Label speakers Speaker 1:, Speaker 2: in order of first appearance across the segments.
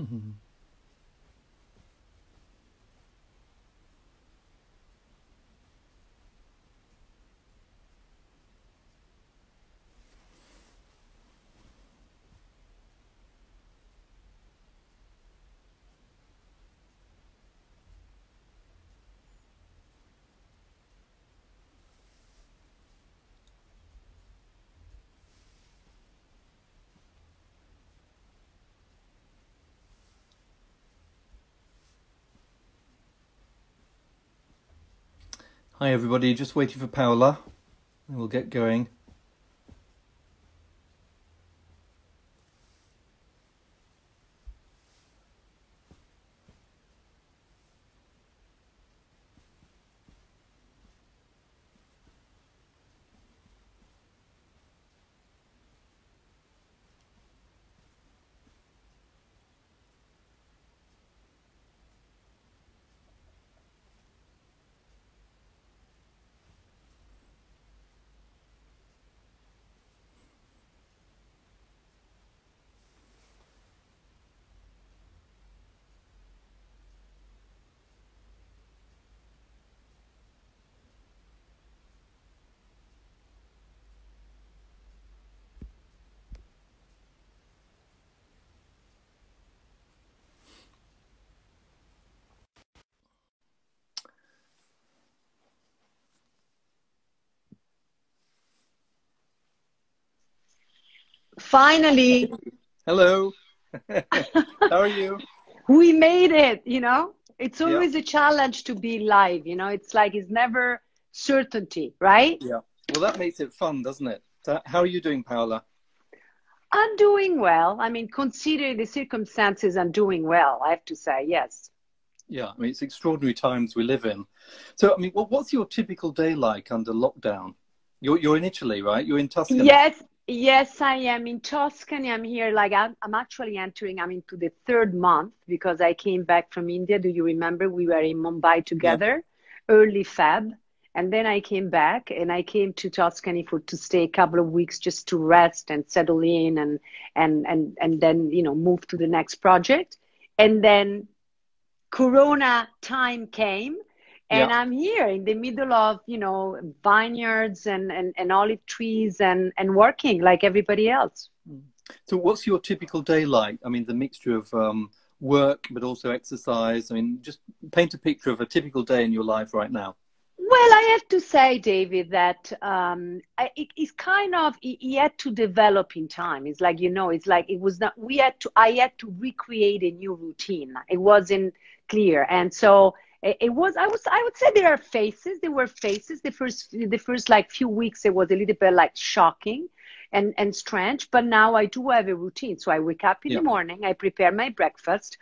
Speaker 1: Hi everybody, just waiting for Paola and we'll get going.
Speaker 2: Finally,
Speaker 1: Hello. How are you?
Speaker 2: we made it, you know? It's
Speaker 1: Yeah,
Speaker 2: always a challenge to be live, you know? It's like it's never certainty, right?
Speaker 1: yeah. Well, that makes it fun, doesn't it? So how are you doing, Paola?
Speaker 2: I'm doing well. I mean, considering the circumstances, I'm doing well, I have to say, yes.
Speaker 1: Yeah, I mean, it's extraordinary times we live in. So, I mean, what's your typical day like under lockdown? You're in Italy, right? You're in Tuscany.
Speaker 2: Yes, yes, I am in Tuscany. I'm here, like, I'm actually entering, I'm into the third month because I came back from India. Do you remember we were in Mumbai
Speaker 1: Yeah.
Speaker 2: together, early Feb? And then I came back and I came to Tuscany for to stay a couple of weeks just to rest and settle in and then, you know, move to the next project. And then Corona time came, and
Speaker 1: Yeah.
Speaker 2: I'm here in the middle of, you know, vineyards and olive trees and working like everybody else.
Speaker 1: So, what's your typical day like? I mean, the mixture of work, but also exercise. I mean, just paint a picture of a typical day in your life right now.
Speaker 2: Well, I have to say, David, that it's kind of he had to develop in time. It's like, you know, it's like it was not. We had to. I had to recreate a new routine. It wasn't clear, and so it was. I would say there are phases. There were phases. The first like few weeks, it was a little bit like shocking and strange. But now I do have a routine. So I wake up in
Speaker 1: Yeah.
Speaker 2: the morning. I prepare my breakfast.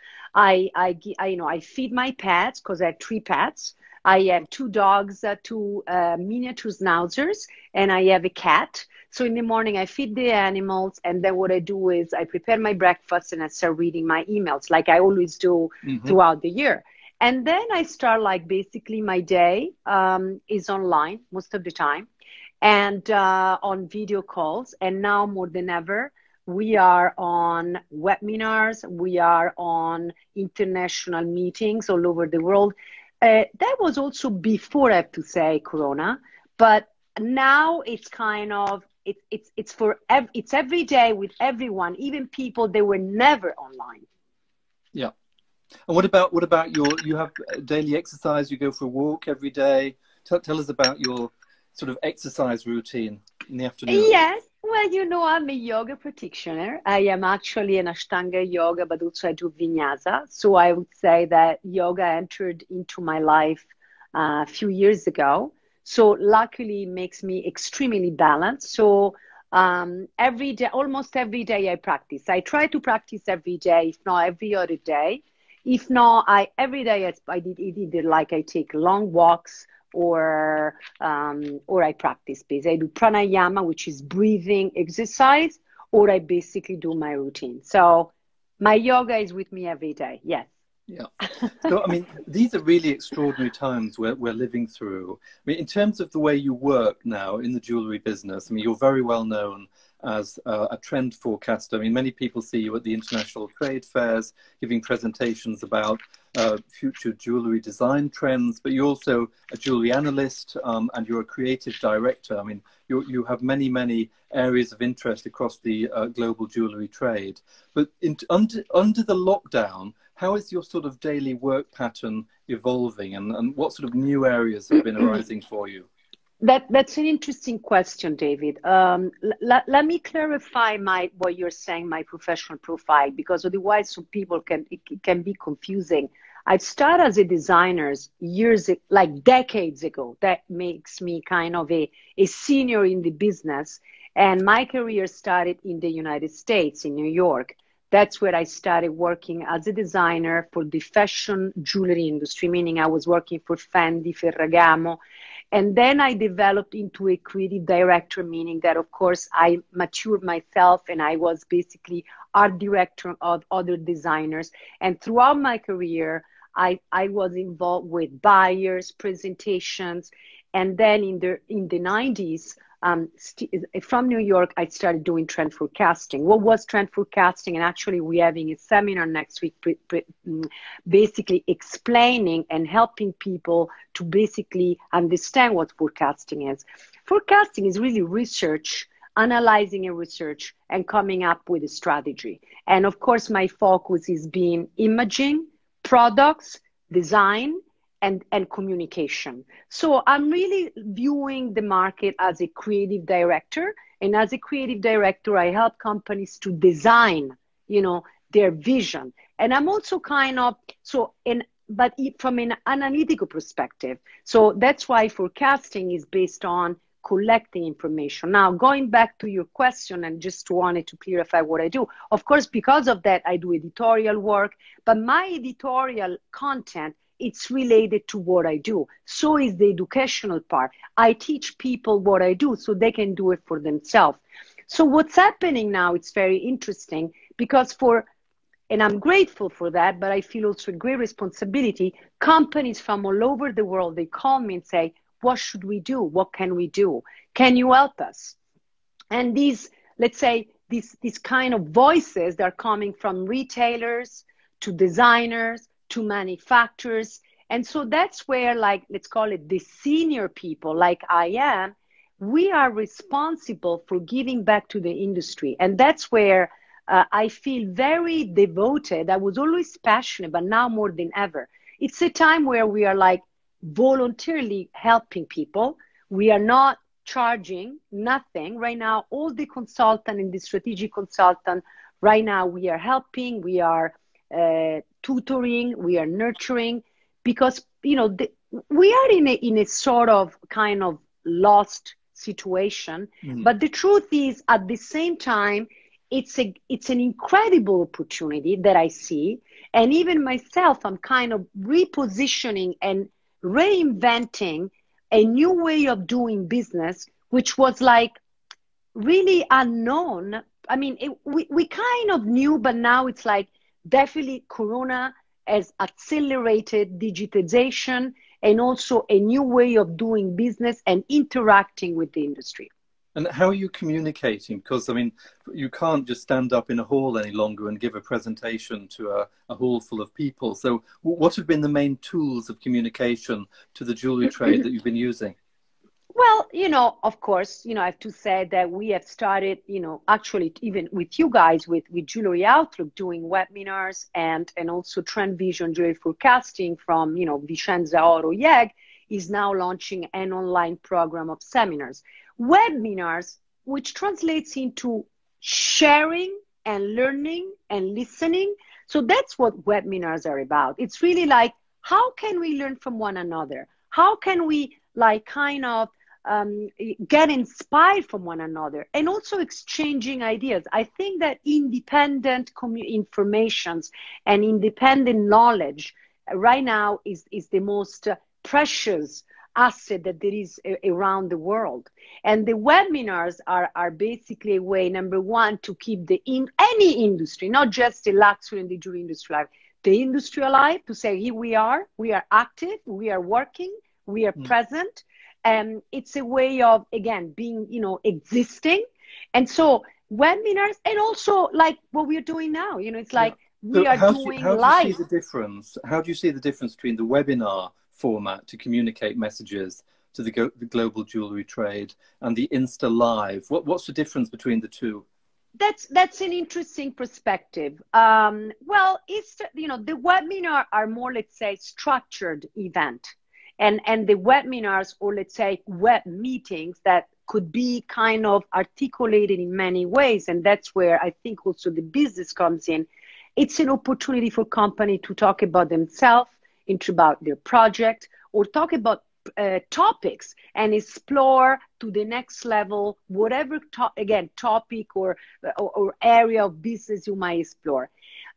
Speaker 2: You know, I feed my pets because I have three pets. I have two dogs, two miniature schnauzers, and I have a cat. So in the morning, I feed the animals, and then what I do is I prepare my breakfast and I start reading my emails, like I always do
Speaker 1: Hmm.
Speaker 2: throughout the year. And then I start like basically my day is online most of the time and on video calls. And now more than ever, we are on webinars, we are on international meetings all over the world. That was also before, I have to say, Corona, but now it's kind of it's every day with everyone, even people that were never online.
Speaker 1: Yeah. And what about you have daily exercise? You go for a walk every day. Tell us about your sort of exercise routine in the afternoon.
Speaker 2: Yes, well, you know, I'm a yoga practitioner. I am actually an Ashtanga yoga, but also I do vinyasa. So I would say that yoga entered into my life a few years ago. So luckily, it makes me extremely balanced. So every day, almost every day, I practice. I try to practice every day, if not every other day. If not, I every day I did either like I take long walks or I practice basically. I do pranayama, which is breathing exercise, or I basically do my routine. So my yoga is with me every day. Yes.
Speaker 1: Yeah. So, I mean, these are really extraordinary times we're living through. I mean, in terms of the way you work now in the jewelry business, I mean, you're very well known as a trend forecaster. I mean, many people see you at the international trade fairs giving presentations about future jewelry design trends, but you're also a jewelry analyst, and you're a creative director. I mean, you have many areas of interest across the global jewelry trade. But under the lockdown, how is your sort of daily work pattern evolving, and what sort of new areas have been arising for you?
Speaker 2: That's an interesting question, David. Let me clarify what you're saying, my professional profile, because otherwise some people it can be confusing. I started as a designer like decades ago. That makes me kind of a senior in the business. And my career started in the United States, in New York. That's where I started working as a designer for the fashion jewelry industry, meaning I was working for Fendi, Ferragamo. And then I developed into a creative director, meaning that, of course, I matured myself and I was basically art director of other designers. And throughout my career, I was involved with buyers, presentations. And then in the 90s, from New York, I started doing trend forecasting. What was trend forecasting? And actually, we're having a seminar next week, basically explaining and helping people to basically understand what forecasting is. Forecasting is really research, analyzing a research, and coming up with a strategy. And of course, my focus is being imaging, products, design, and communication. So I'm really viewing the market as a creative director. And as a creative director, I help companies to design, their vision. And I'm also from an analytical perspective. So that's why forecasting is based on collecting information. Now, going back to your question, and just wanted to clarify what I do. Of course, because of that, I do editorial work, but my editorial content, it's related to what I do. So is the educational part. I teach people what I do so they can do it for themselves. So what's happening now, it's very interesting because and I'm grateful for that, but I feel also a great responsibility. Companies from all over the world, they call me and say, what should we do? What can we do? Can you help us? And these kind of voices that are coming from retailers to designers, to manufacturers. And so that's where, let's call it the senior people like I am, we are responsible for giving back to the industry. And that's where I feel very devoted. I was always passionate, but now more than ever. It's a time where we are voluntarily helping people. We are not charging nothing. Right now, all the consultant and the strategic consultant, right now we are helping, we are tutoring, we are nurturing, because we are in a sort of kind of lost situation. But the truth is, at the same time, it's an incredible opportunity that I see, and even myself, I'm kind of repositioning and reinventing a new way of doing business, which was really unknown. I mean, we kind of knew, but now it's definitely Corona has accelerated digitization and also a new way of doing business and interacting with the industry.
Speaker 1: And how are you communicating? Because, I mean, you can't just stand up in a hall any longer and give a presentation to a hall full of people. So what have been the main tools of communication to the jewelry trade that you've been using?
Speaker 2: Well, of course, I have to say that we have started, actually even with you guys, with Jewelry Outlook, doing webinars and also Trend Vision Jewelry Forecasting from, Vicenza Oro YEG is now launching an online program of seminars. Webinars, which translates into sharing and learning and listening. So that's what webinars are about. It's really how can we learn from one another? How can we get inspired from one another, and also exchanging ideas? I think that independent informations and independent knowledge right now is the most precious asset that there is around the world. And the webinars are basically a way, number one, to keep any industry, not just the luxury and the jewelry industry alive, the industry alive, to say, here we are active, we are working, we are present. And it's a way of, again, being, existing. And so webinars, and also like what we're doing now, you know, it's like we
Speaker 1: So
Speaker 2: are doing
Speaker 1: how do you see
Speaker 2: live.
Speaker 1: the difference? How do you see the difference between the webinar format to communicate messages to the global jewelry trade and the Insta Live? What's the difference between the two?
Speaker 2: That's an interesting perspective. Well, it's, you know, the webinar are more, let's say, structured event, and the webinars, or let's say web meetings, that could be kind of articulated in many ways, and that's where I think also the business comes in. It's an opportunity for company to talk about themselves, about their project, or talk about topics and explore to the next level whatever topic or area of business you might explore.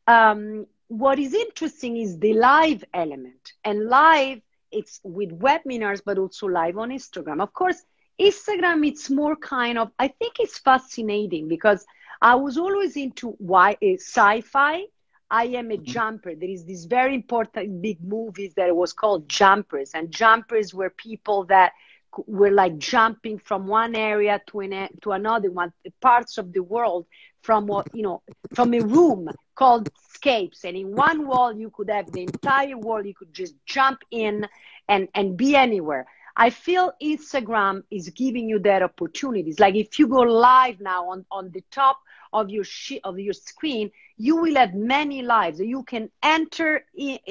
Speaker 2: What is interesting is the live element, and live, it's with webinars but also live on Instagram. Of course, Instagram, it's more kind of, I think it's fascinating because I was always into sci-fi. I am a jumper. There is this very important big movies that was called Jumpers, and Jumpers were people that were like jumping from one area to another one, parts of the world, from what, you know, from a room called Scapes, and in one wall you could have the entire world. You could just jump in and be anywhere. I feel Instagram is giving you that opportunities. Like if you go live now on the top of your screen, you will have many lives. You can enter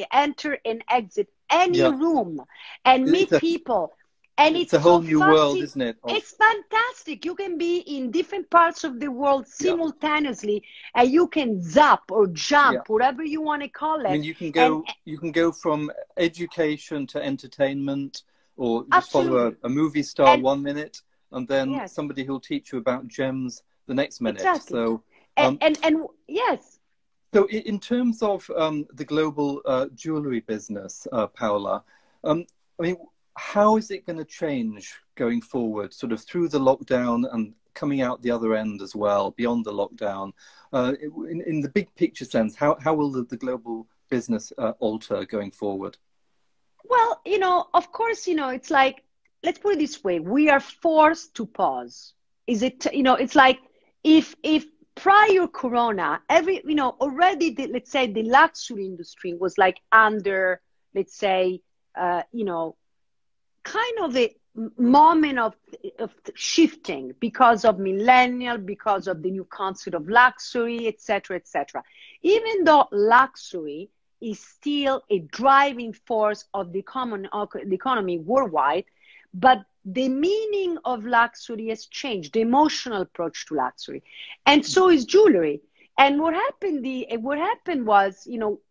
Speaker 2: and exit any room and meet people. And
Speaker 1: it's a whole new world, isn't it?
Speaker 2: It's fantastic. You can be in different parts of the world simultaneously, and you can zap or jump, whatever you want to call it.
Speaker 1: I mean, you can go from education to entertainment, or just follow a movie star 1 minute, and then somebody who'll teach you about gems the next minute.
Speaker 2: Exactly.
Speaker 1: So,
Speaker 2: and yes.
Speaker 1: So in terms of the global jewelry business, Paola, I mean, how is it going to change going forward, sort of through the lockdown and coming out the other end as well, beyond the lockdown? In the big picture sense, how will the global business alter going forward?
Speaker 2: Well, you know, of course, you know, it's like, let's put it this way. We are forced to pause. Is it, you know, it's like if prior Corona, you know, already, let's say the luxury industry was like under, let's say, you know, kind of a moment of shifting because of millennial, because of the new concept of luxury, etc., etc. Even though luxury is still a driving force of the economy worldwide, but the meaning of luxury has changed, the emotional approach to luxury, and so is jewelry. And what happened was, you know,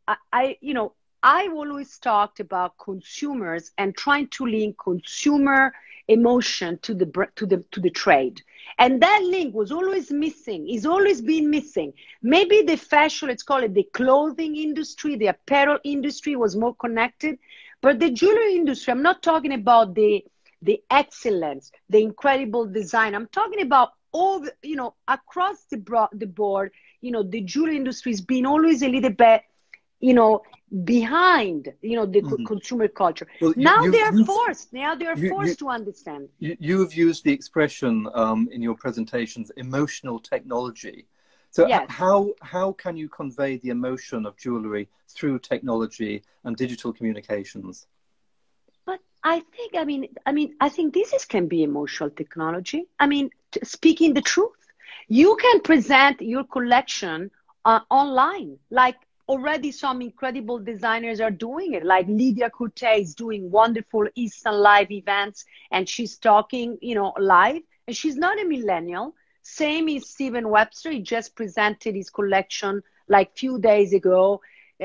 Speaker 2: I've always talked about consumers and trying to link consumer emotion to the trade, and that link was always missing. Is always been missing. Maybe the fashion, let's call it the clothing industry, the apparel industry, was more connected, but the jewelry industry, I'm not talking about the excellence, the incredible design. I'm talking about all, you know, across the board. You know, the jewelry industry has been always a little bit, you know, behind, you know, the consumer culture. Well, now they are forced. Now they are forced to understand.
Speaker 1: You have used the expression in your presentations, emotional technology. So how can you convey the emotion of jewelry through technology and digital communications?
Speaker 2: But I think, I think this can be emotional technology. I mean, speaking the truth, you can present your collection online, like already some incredible designers are doing it, like Lydia Curte is doing wonderful Instant Live events, and she's talking, you know, live, and she's not a millennial. Same is Steven Webster. He just presented his collection like few days ago,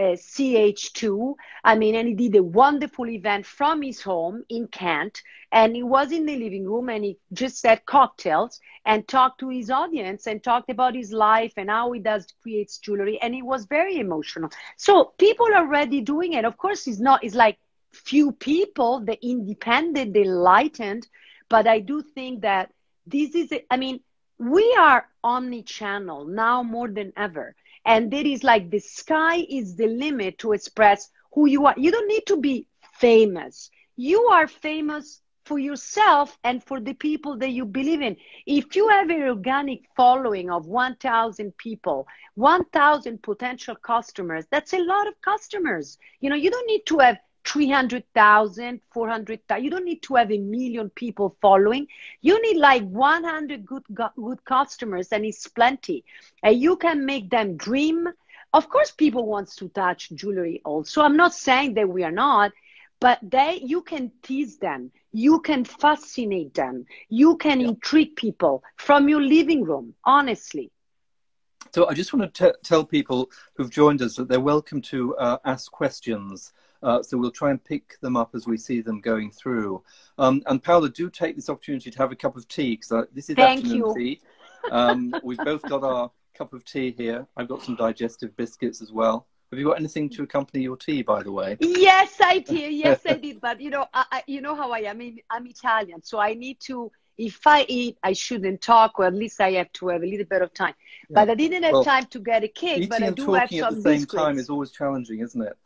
Speaker 2: CH2. I mean, and he did a wonderful event from his home in Kent, and he was in the living room, and he just had cocktails and talked to his audience and talked about his life and how he creates jewelry, and it was very emotional. So people are already doing it. Of course, it's like few people, the independent, the enlightened, but I do think that this is, we are omni-channel now more than ever. And there is like, the sky is the limit to express who you are. You don't need to be famous. You are famous for yourself and for the people that you believe in. If you have an organic following of 1,000 people, 1,000 potential customers, that's a lot of customers. You know, you don't need to have 300,000, 400,000. You don't need to have 1 million people following. You need like 100 good customers, and it's plenty. And you can make them dream. Of course, people want to touch jewelry also. I'm not saying that we are not, but you can tease them. You can fascinate them. You can intrigue people from your living room, honestly.
Speaker 1: So I just want to tell people who've joined us that they're welcome to ask questions. So we'll try and pick them up as we see them going through. And Paola, do take this opportunity to have a cup of tea, because this is afternoon tea. We've both got our cup of tea here. I've got some digestive biscuits as well. Have you got anything to accompany your tea, by the way?
Speaker 2: Yes, I did. Yes, I did. But, you know, you know how I am. I'm Italian, so I need to, if I eat, I shouldn't talk, or at least I have to have a little bit of time. Yeah. But I didn't have time to get a cake, but I do have some biscuits. Eating and talking at the same time is
Speaker 1: always challenging, isn't it?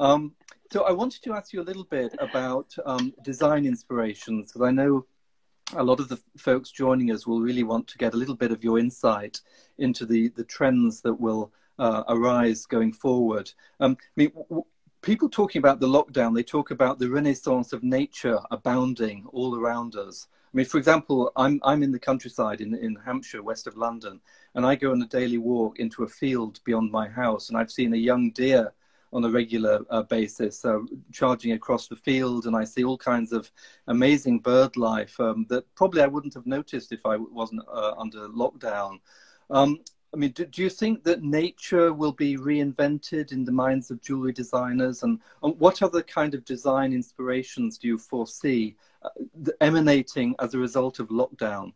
Speaker 1: So I wanted to ask you a little bit about design inspirations, because I know a lot of the folks joining us will really want to get a little bit of your insight into the trends that will arise going forward. I mean, people talking about the lockdown, they talk about the renaissance of nature abounding all around us. I mean, for example, I'm in the countryside in Hampshire, west of London, and I go on a daily walk into a field beyond my house, and I've seen a young deer on a regular basis, charging across the field, and I see all kinds of amazing bird life that probably I wouldn't have noticed if I wasn't under lockdown. I mean, do you think that nature will be reinvented in the minds of jewelry designers? And what other kind of design inspirations do you foresee emanating as a result of lockdown?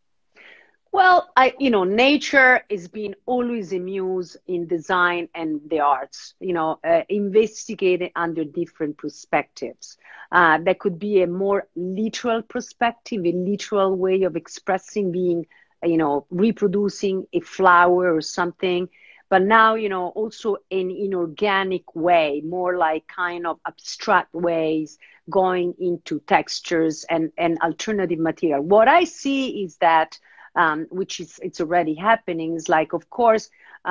Speaker 2: Well, you know, nature has been always a muse in design and the arts, you know, investigated under different perspectives. That could be a more literal perspective, a literal way of expressing, being, you know, reproducing a flower or something. But now, you know, also in inorganic way, more like kind of abstract ways, going into textures and alternative material. What I see is that, which is, it's already happening, is like, of course,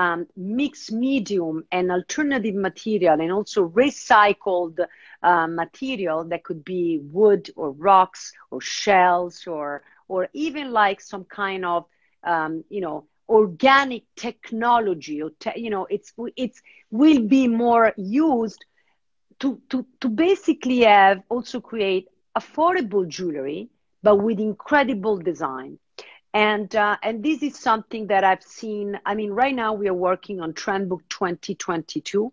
Speaker 2: mixed medium and alternative material, and also recycled material that could be wood or rocks or shells, or even like some kind of, you know, organic technology, or you know, it's will be more used to basically have also create affordable jewelry, but with incredible design. And this is something that I've seen. I mean, right now we are working on Trendbook 2022.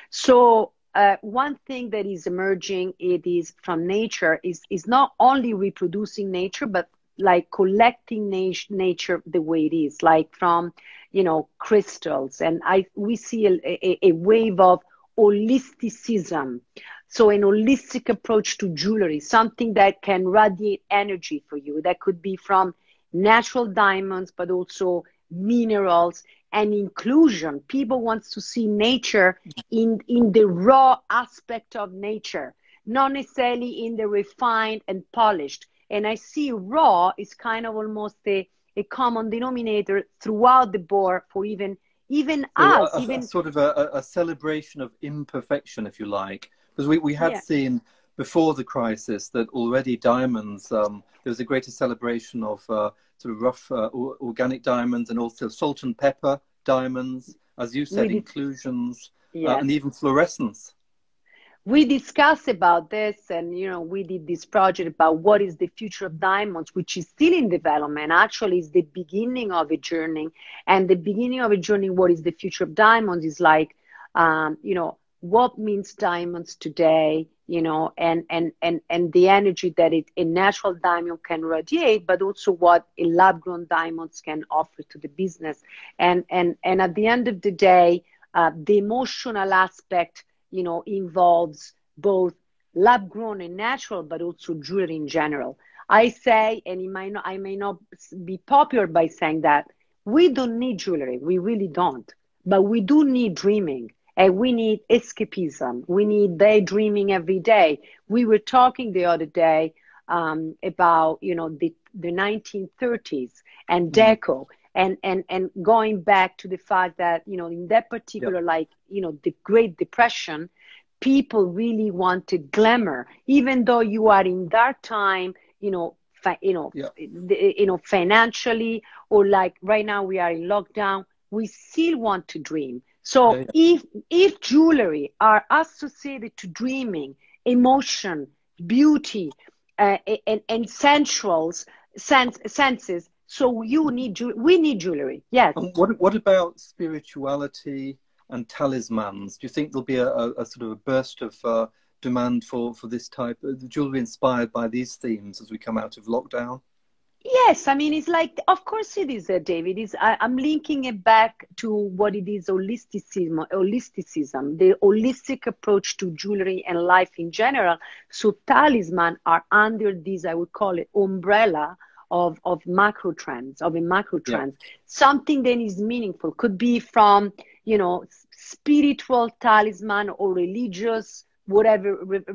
Speaker 2: So one thing that is emerging, it is from nature, is not only reproducing nature, but like collecting nature the way it is, like from, you know, crystals. And we see a wave of holisticism. So an holistic approach to jewelry, something that can radiate energy for you. That could be from natural diamonds, but also minerals and inclusion. People want to see nature in the raw aspect of nature, not necessarily in the refined and polished. And I see raw is kind of almost a common denominator throughout the board for even us.
Speaker 1: Even sort of a celebration of imperfection, if you like, because we had seen before the crisis that already diamonds, there was a greater celebration of sort of rough organic diamonds, and also salt and pepper diamonds, as you said, inclusions, and even fluorescence.
Speaker 2: We discussed about this, and, you know, we did this project about what is the future of diamonds, which is still in development. Actually, it's the beginning of a journey. And the beginning of a journey, what is the future of diamonds, is like, you know, what means diamonds today, you know, and the energy that a natural diamond can radiate, but also what a lab-grown diamonds can offer to the business. And at the end of the day, the emotional aspect, you know, involves both lab-grown and natural, but also jewelry in general. I say, and I may not be popular by saying that, we don't need jewelry. We really don't. But we do need dreaming. And we need escapism. We need daydreaming every day. We were talking the other day about, the 1930s and Deco. And going back to the fact that, in that particular, the Great Depression, people really wanted glamour, even though you are in that time, financially, or like right now we are in lockdown, we still want to dream. So if jewelry are associated to dreaming, emotion, beauty, and senses, so we need jewelry. Yes.
Speaker 1: And what about spirituality and talismans? Do you think there'll be a sort of a burst of demand for this type of jewelry inspired by these themes as we come out of lockdown?
Speaker 2: Yes, I mean, it's like, of course it is, David. I'm linking it back to what it is, holisticism, the holistic approach to jewelry and life in general. So talisman are under this, I would call it, umbrella of macro trends, something that is meaningful. Could be from, spiritual talisman or religious, whatever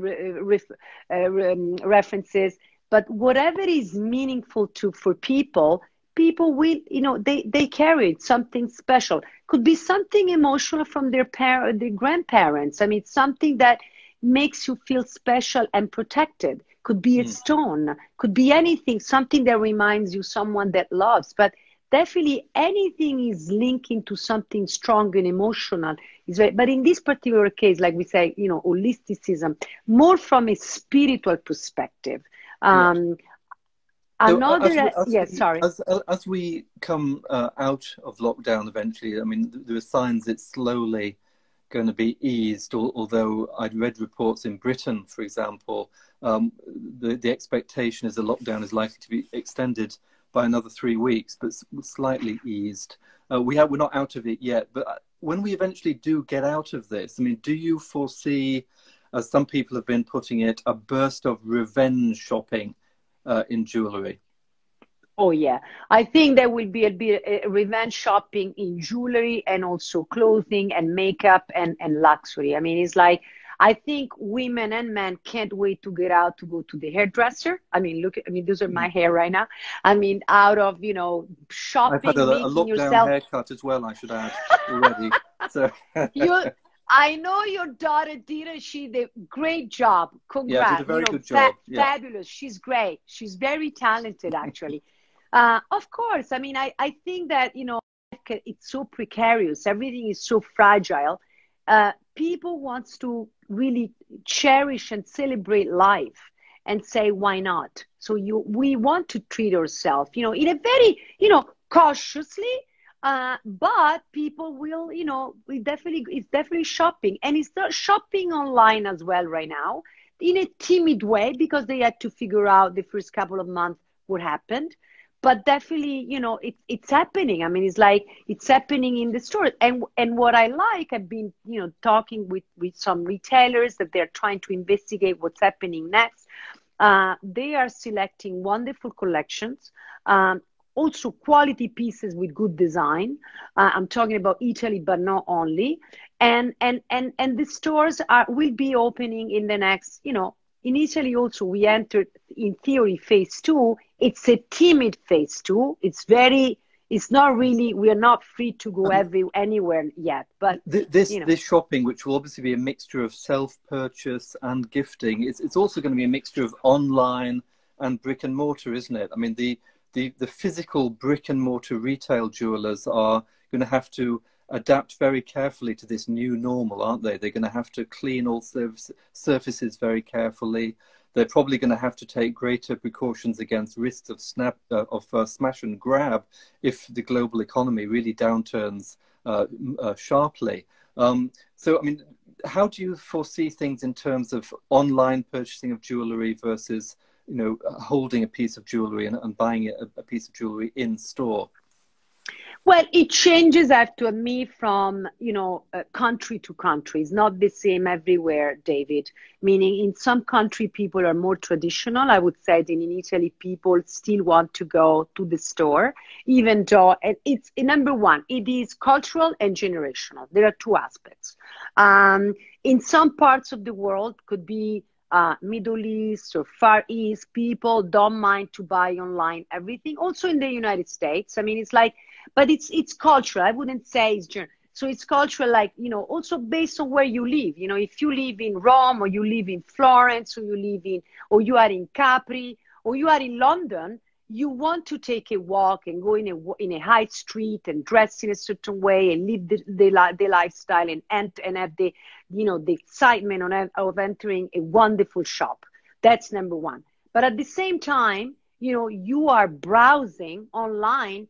Speaker 2: references. But whatever is meaningful for people will, they carry it, something special. Could be something emotional from their grandparents. I mean, something that makes you feel special and protected. Could be a stone, could be anything, something that reminds you someone that loves. But definitely anything is linking to something strong and emotional. But in this particular case, like we say, holisticism, more from a spiritual perspective. As
Speaker 1: we come out of lockdown eventually, I mean, there are signs it's slowly going to be eased, although I'd read reports in Britain, for example, the expectation is the lockdown is likely to be extended by another 3 weeks, but slightly eased. We're not out of it yet, but when we eventually do get out of this, I mean, do you foresee, as some people have been putting it, a burst of revenge shopping in jewelry?
Speaker 2: Oh, yeah. I think there will be a revenge shopping in jewelry and also clothing and makeup and luxury. I mean, it's like, I think women and men can't wait to get out to go to the hairdresser. I mean, those are my hair right now. I mean, out of, shopping,
Speaker 1: I've had a lockdown haircut as well, I should add, already. So
Speaker 2: I know your daughter did it. She did a great job. Congrats.
Speaker 1: Yeah, did a very good job.
Speaker 2: Fabulous. She's great. She's very talented, actually. Of course. I mean, I think that, it's so precarious. Everything is so fragile. People want to really cherish and celebrate life and say, why not? So we want to treat ourselves, in a very, cautiously, but people will, it's definitely shopping. And it's not shopping online as well right now in a timid way, because they had to figure out the first couple of months what happened. But definitely, it's happening. I mean, it's like it's happening in the stores. And what I like, I've been, talking with some retailers that they're trying to investigate what's happening next. They are selecting wonderful collections, also quality pieces with good design. I'm talking about Italy, but not only. And the stores will be opening in the next, in Italy also, we entered, in theory, phase 2. It's a timid phase 2. It's not really, we are not free to go anywhere yet. But
Speaker 1: this shopping, which will obviously be a mixture of self-purchase and gifting, it's also going to be a mixture of online and brick and mortar, isn't it? I mean, the physical brick and mortar retail jewelers are going to have to adapt very carefully to this new normal, aren't they? They're going to have to clean all surfaces very carefully. They're probably going to have to take greater precautions against risks of smash and grab if the global economy really downturns sharply. So, I mean, how do you foresee things in terms of online purchasing of jewelry versus, holding a piece of jewelry and buying a piece of jewelry in store?
Speaker 2: Well, it changes, I have to admit, from, country to country. It's not the same everywhere, David. Meaning in some country, people are more traditional. I would say that in Italy, people still want to go to the store, even though it's, number one, it is cultural and generational. There are two aspects. In some parts of the world, could be Middle East or Far East, people don't mind to buy online everything. Also in the United States, I mean, it's like, but it's cultural. I wouldn't say it's general. So it's cultural, like, you know, also based on where you live. You know, if you live in Rome, or you live in Florence, or you live in, or you are in Capri, or you are in London, you want to take a walk and go in a high street and dress in a certain way and live the lifestyle and have the, you know, the excitement of entering a wonderful shop. That's number one. But at the same time, you know, you are browsing online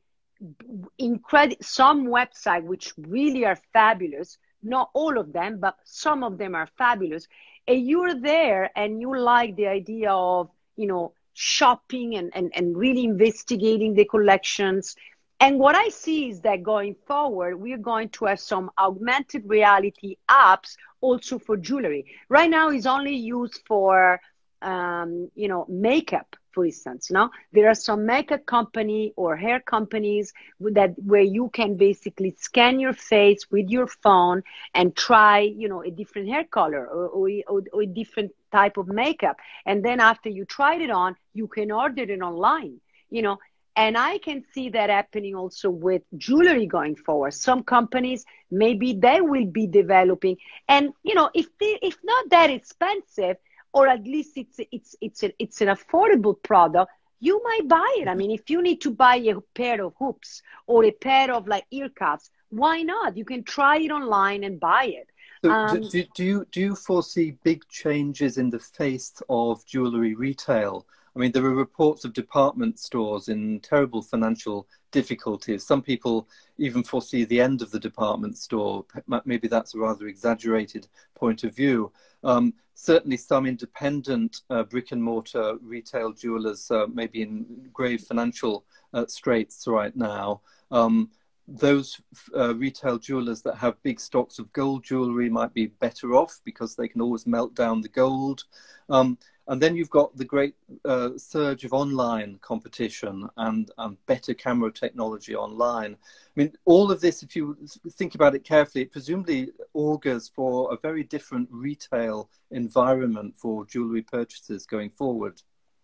Speaker 2: some website which really are fabulous, not all of them, but some of them are fabulous, and you're there and you like the idea of, you know, shopping and really investigating the collections. And what I see is that going forward, we're going to have some augmented reality apps also for jewelry. Right now it's only used for you know, makeup, for instance. You know, there are some makeup company or hair companies where you can basically scan your face with your phone and try, you know, a different hair color or a different type of makeup. And then after you tried it on, you can order it online, you know. And I can see that happening also with jewelry going forward. Some companies, maybe they will be developing, and, you know, if not that expensive, or at least it's an affordable product, you might buy it. I mean, if you need to buy a pair of hoops or a pair of like ear cuffs, why not? You can try it online and buy it.
Speaker 1: So do you foresee big changes in the face of jewelry retail? I mean, there are reports of department stores in terrible financial difficulties. Some people even foresee the end of the department store. Maybe that's a rather exaggerated point of view. Certainly some independent brick and mortar retail jewelers may be in grave financial straits right now. Those retail jewelers that have big stocks of gold jewelry might be better off because they can always melt down the gold. And then you've got the great surge of online competition and better camera technology online. I mean, all of this, if you think about it carefully, it presumably augurs for a very different retail environment for jewelry purchases going forward.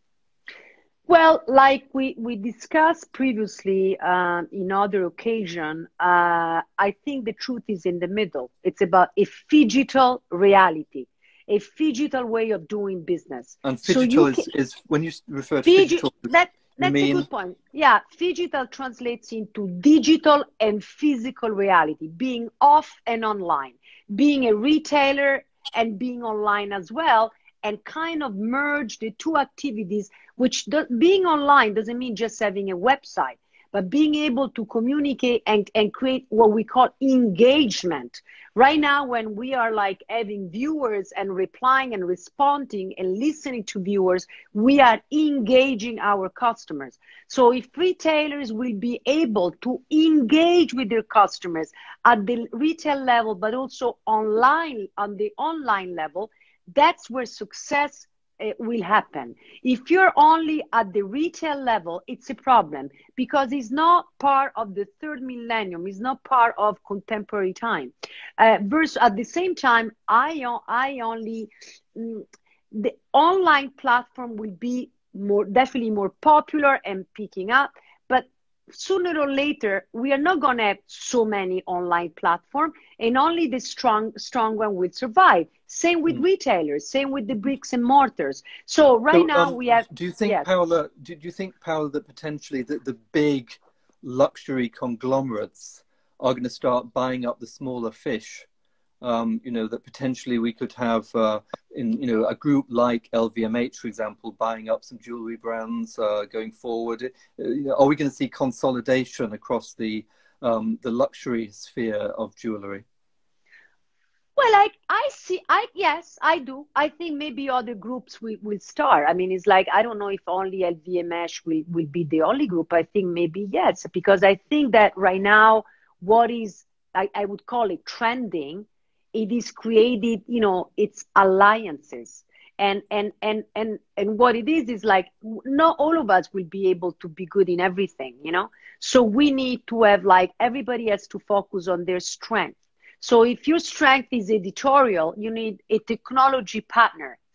Speaker 2: Well, like we discussed previously in other occasion, I think the truth is in the middle. It's about a phygital reality, a phygital way of doing business.
Speaker 1: And phygital is when you refer to phygital,
Speaker 2: that's a good point. Yeah, phygital translates into digital and physical reality, being off and online, being a retailer and being online as well, and kind of merge the two activities, which being online doesn't mean just having a website, but being able to communicate and create what we call engagement. Right now, when we are like having viewers and replying and responding and listening to viewers, we are engaging our customers. So if retailers will be able to engage with their customers at the retail level, but also online, on the online level, that's where success will happen. If you're only at the retail level, it's a problem because it's not part of the third millennium. It's not part of contemporary time. Versus at the same time, the online platform will be definitely more popular and picking up, but sooner or later, we are not going to have so many online platforms, and only the strong one will survive. Same with retailers, same with the bricks and mortars. So now we have.
Speaker 1: Do you think, yes. Paola? Do you think, Paola, that potentially the big luxury conglomerates are going to start buying up the smaller fish? You know, that potentially we could have a group like LVMH, for example, buying up some jewelry brands going forward. Are we going to see consolidation across the luxury sphere of jewelry?
Speaker 2: Well, yes, I do. I think maybe other groups will start. I mean, it's like, I don't know if only LVMH will be the only group. I think maybe yes, because I think that right now, what is, I would call it trending, it is created, you know, it's alliances. And what it is like, not all of us will be able to be good in everything, you know? So we need to have, like, everybody has to focus on their strength. So if your strength is editorial, you need a technology partner.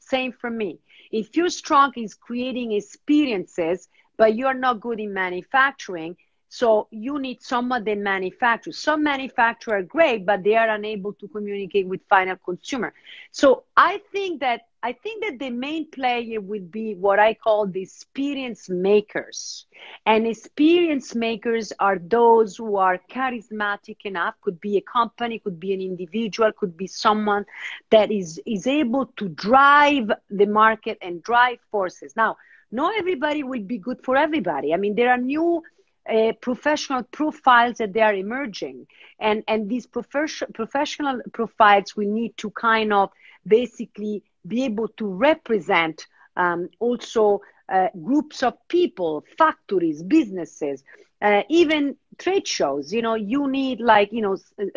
Speaker 2: Same for me. If you're strong in creating experiences, but you're not good in manufacturing, so you need someone that manufactures. Some manufacturers are great, but they are unable to communicate with final consumer. So I think that the main player would be what I call the experience makers. And experience makers are those who are charismatic enough, could be a company, could be an individual, could be someone that is able to drive the market and drive forces. Now, not everybody will be good for everybody. I mean, there are new professional profiles that they are emerging, and these professional profiles we need to kind of basically be able to represent also groups of people, factories, businesses, even trade shows. You know, you need like, you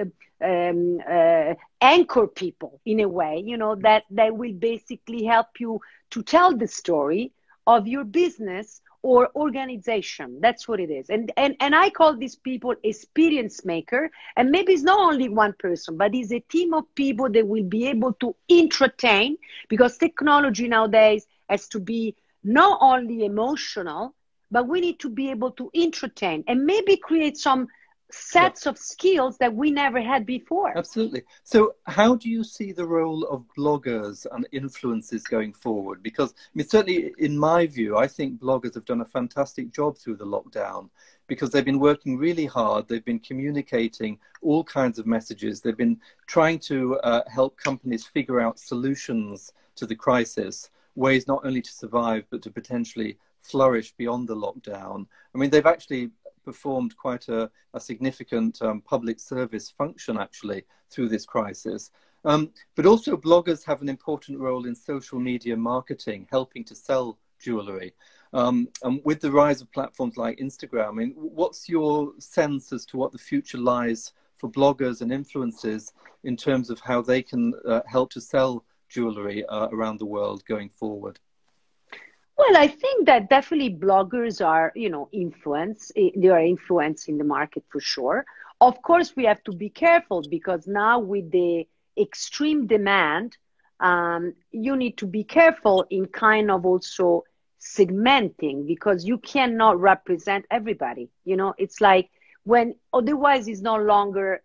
Speaker 2: know, anchor people in a way, you know, that will basically help you to tell the story of your business or organization. That's what it is. And I call these people experience maker. And maybe it's not only one person, but it's a team of people that will be able to entertain, because technology nowadays has to be not only emotional, but we need to be able to entertain and maybe create some sets of skills that we never had before.
Speaker 1: Absolutely. So how do you see the role of bloggers and influencers going forward? Because I mean, certainly in my view, I think bloggers have done a fantastic job through the lockdown, because they've been working really hard. They've been communicating all kinds of messages. They've been trying to help companies figure out solutions to the crisis, ways not only to survive, but to potentially flourish beyond the lockdown. I mean, they've actually performed quite a significant public service function actually through this crisis. But also bloggers have an important role in social media marketing, helping to sell jewellery. And with the rise of platforms like Instagram, I mean, what's your sense as to what the future lies for bloggers and influencers in terms of how they can help to sell jewellery around the world going forward?
Speaker 2: Well, I think that definitely bloggers are, you know, they are influencing the market for sure. Of course, we have to be careful, because now with the extreme demand, you need to be careful in kind of also segmenting, because you cannot represent everybody. You know, it's like when otherwise it's no longer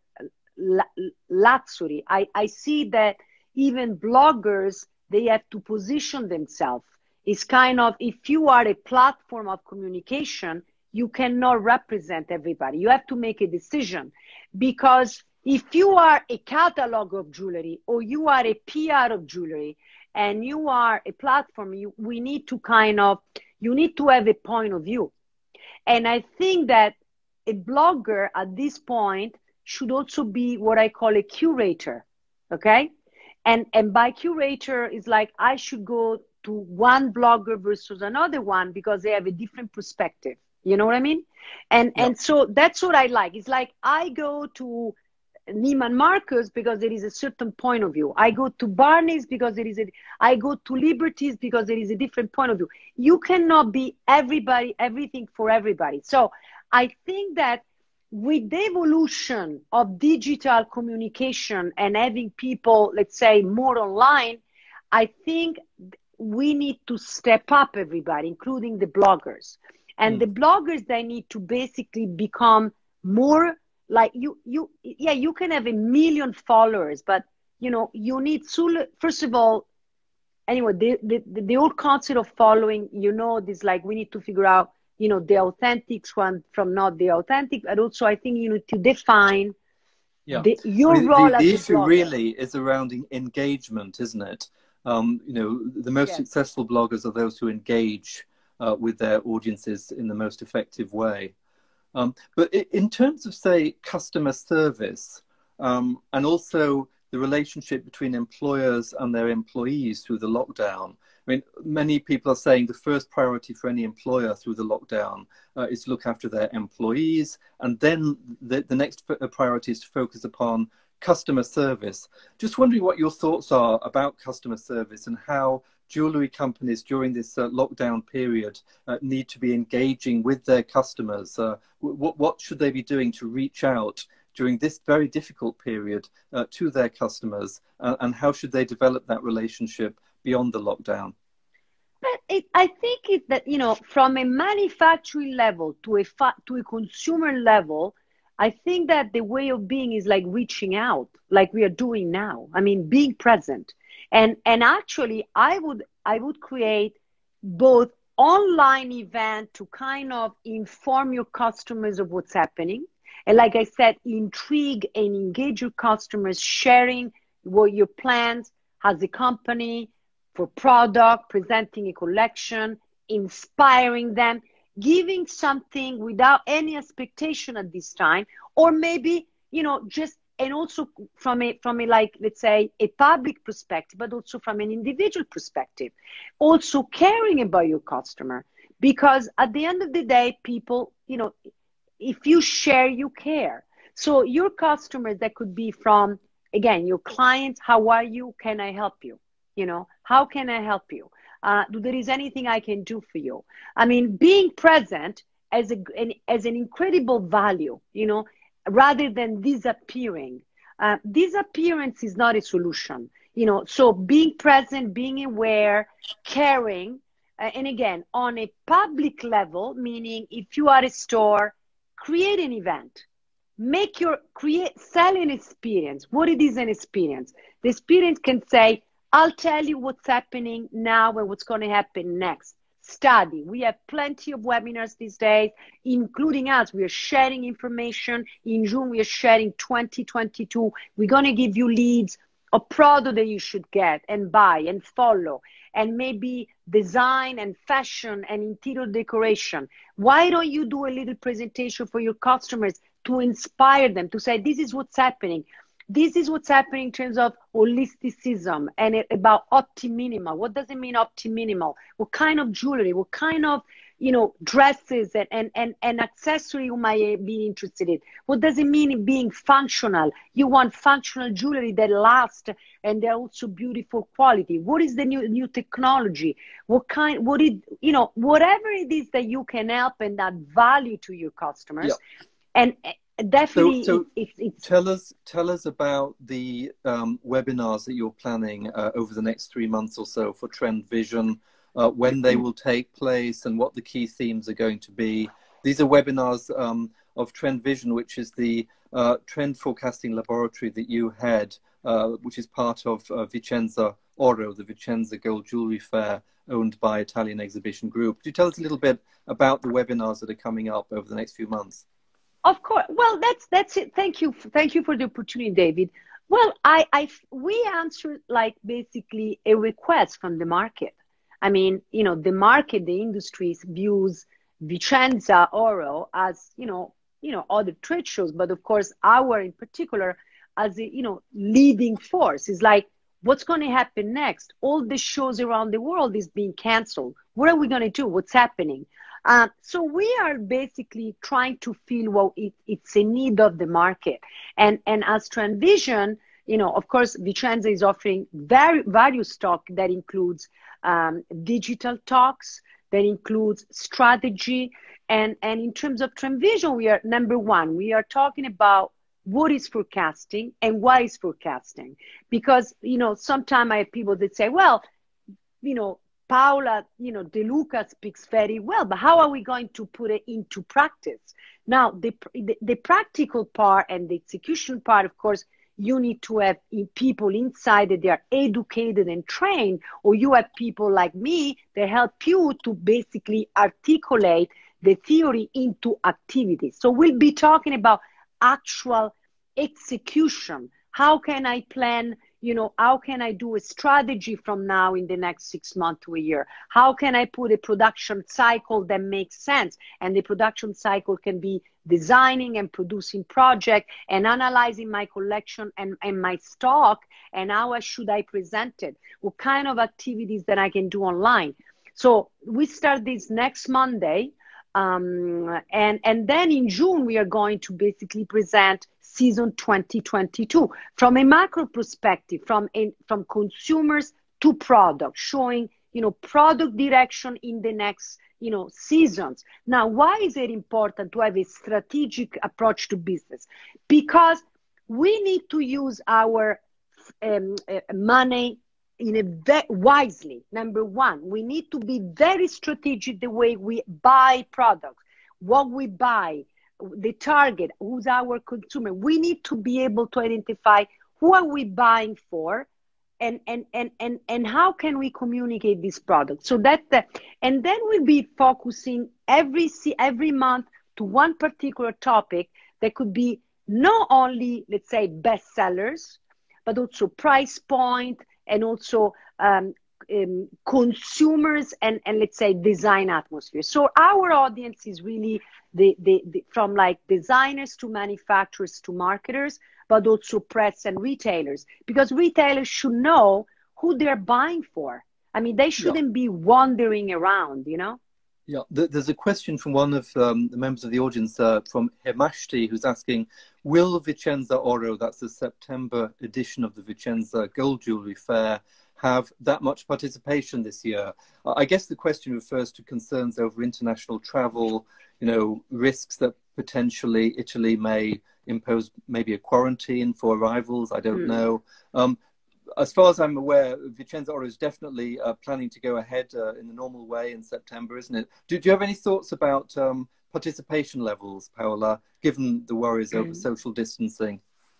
Speaker 2: luxury. I see that even bloggers, they have to position themselves. It's kind of, if you are a platform of communication, you cannot represent everybody. You have to make a decision, because if you are a catalog of jewelry or you are a PR of jewelry and you are a platform, you need to have a point of view. And I think that a blogger at this point should also be what I call a curator, okay? And by curator is like, I should go to one blogger versus another one because they have a different perspective. You know what I mean? And so that's what I like. It's like I go to Neiman Marcus because there is a certain point of view. I go to Barney's because I go to Liberty's because there is a different point of view. You cannot be everything for everybody. So I think that with the evolution of digital communication and having people, let's say, more online, I think we need to step up everybody, including the bloggers. And the bloggers, they need to basically become more like you can have 1 million followers, but you know, you need first of all, anyway, the whole concept of following, you know, this, like, we need to figure out, you know, the authentic one from not the authentic. And also I think you need to define your role as a blogger. The
Speaker 1: issue really is around engagement, isn't it? You know, the most successful bloggers are those who engage with their audiences in the most effective way. But in terms of, say, customer service, and also the relationship between employers and their employees through the lockdown, I mean, many people are saying the first priority for any employer through the lockdown is to look after their employees, and then the next priority is to focus upon customer service. Just wondering what your thoughts are about customer service and how jewellery companies during this lockdown period need to be engaging with their customers. What should they be doing to reach out during this very difficult period to their customers, and how should they develop that relationship beyond the lockdown?
Speaker 2: I think that, from a manufacturing level to a consumer level, I think that the way of being is like reaching out, like we are doing now. I mean, being present. And actually, I would create both online event to kind of inform your customers of what's happening. And like I said, intrigue and engage your customers, sharing what your plans as a company for product, presenting a collection, inspiring them, giving something without any expectation at this time, or maybe, just, and also from a like, let's say, a public perspective, but also from an individual perspective, also caring about your customer, because at the end of the day, people, if you share, you care. So your customers, that could be from, again, your clients, how are you? Can I help you? How can I help you? There is anything I can do for you? I mean, being present as an incredible value, rather than disappearing. Disappearance is not a solution, so being present, being aware, caring, and again, on a public level, meaning if you are a store, create an event. Sell an experience. What it is an experience? The experience can say, I'll tell you what's happening now and what's going to happen next. Study. We have plenty of webinars these days, including us. We are sharing information. In June, we are sharing 2022. We're going to give you leads of product that you should get and buy and follow, and maybe design and fashion and interior decoration. Why don't you do a little presentation for your customers to inspire them, to say, this is what's happening. This is what's happening in terms of holisticism and about opti-minimal. What does it mean, opti-minimal? What kind of jewelry, what kind of, dresses and accessory you might be interested in? What does it mean in being functional? You want functional jewelry that lasts and they're also beautiful quality. What is the new technology? Whatever it is that you can help and add value to your customers. Yeah. And definitely,
Speaker 1: so tell us about the webinars that you're planning over the next 3 months or so for Trend Vision, when they will take place and what the key themes are going to be. These are webinars of Trend Vision, which is the trend forecasting laboratory that you had, which is part of Vicenza Oro, the Vicenza Gold Jewelry Fair, owned by Italian Exhibition Group. Could you tell us a little bit about the webinars that are coming up over the next few months?
Speaker 2: Of course. Well, that's it. Thank you for the opportunity, David. Well, we answered like basically a request from the market. I mean, the market, the industry views Vicenza Oro as, other trade shows, but of course our in particular as a, leading force. Is like, what's going to happen next? All the shows around the world is being canceled. What are we going to do? What's happening? So we are basically trying to feel it's a need of the market. And as Trend Vision, of course, Vicenza is offering various talk that includes digital talks, that includes strategy. And in terms of Trend Vision, we are number one. We are talking about what is forecasting and why is forecasting. Because, sometimes I have people that say, well, Paola, De Luca speaks very well, but how are we going to put it into practice? Now, the practical part and the execution part, of course, you need to have people inside that they are educated and trained, or you have people like me that help you to basically articulate the theory into activities. So we'll be talking about actual execution. How can I plan? How can I do a strategy from now in the next 6 months to a year? How can I put a production cycle that makes sense? And the production cycle can be designing and producing project and analyzing my collection and my stock, and how should I present it? What kind of activities that I can do online? So we start this next Monday. And then in June, we are going to basically present season 2022 from a macro perspective, from consumers to product, showing, product direction in the next, seasons. Now, why is it important to have a strategic approach to business? Because we need to use our money wisely. Number one, we need to be very strategic the way we buy products, what we buy, the target, who's our consumer. We need to be able to identify who are we buying for, and how can we communicate this product, so that and then we'll be focusing every month to one particular topic that could be not only, let's say, bestsellers, but also price point, and also consumers, and let's say design atmosphere. So our audience is really the from like designers to manufacturers to marketers, but also press and retailers, because retailers should know who they're buying for. I mean, they shouldn't be wandering around, you know?
Speaker 1: Yeah, there's a question from one of the members of the audience, from Hemashti, who's asking, will Vicenza Oro, that's the September edition of the Vicenza Gold Jewelry Fair, have that much participation this year? I guess the question refers to concerns over international travel, you know, risks that potentially Italy may impose maybe a quarantine for arrivals. I don't know. As far as I'm aware, Vicenza Oro is definitely planning to go ahead in the normal way in September, isn't it? Do you have any thoughts about participation levels, Paola, given the worries over social distancing?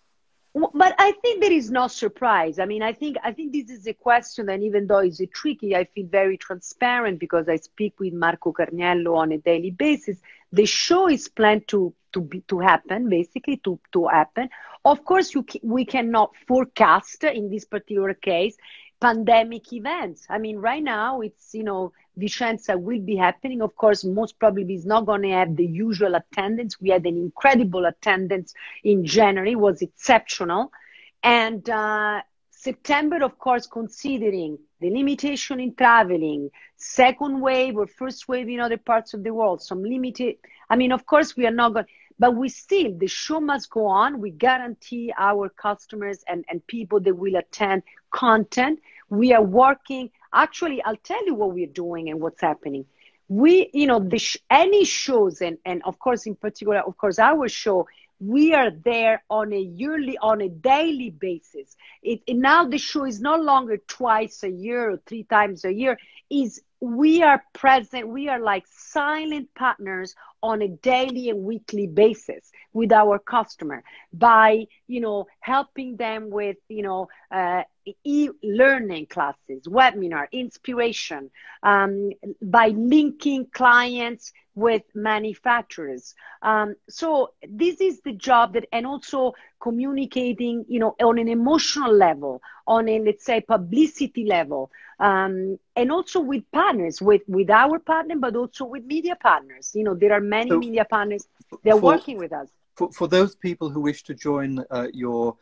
Speaker 2: But I think there is no surprise. I mean, I think this is a question, and even though it's tricky, I feel very transparent because I speak with Marco Carniello on a daily basis. The show is planned to happen, basically to happen. Of course, we cannot forecast in this particular case pandemic events. I mean, right now it's, you know, Vicenza will be happening. Of course, most probably it's not going to have the usual attendance. We had an incredible attendance in January, it was exceptional. And September, of course, considering the limitation in traveling, second wave or first wave in other parts of the world, some limited, I mean, of course, we are not going, but we still, the show must go on. We guarantee our customers and people that will attend content. We are working. Actually, I'll tell you what we're doing and what's happening. We, you know, any shows, and of course, in particular, of course, our show, we are there on a daily basis. Now the show is no longer twice a year or 3 times a year. We are present. We are like silent partners on a daily and weekly basis with our customer by, you know, helping them with, you know, e-learning classes, webinar, inspiration, by linking clients with manufacturers. So this is the job that, and also communicating, you know, on an emotional level, on a, let's say, publicity level, and also with partners, with our partner, but also with media partners. You know, there are many media partners that are working with us.
Speaker 1: For those people who wish to join your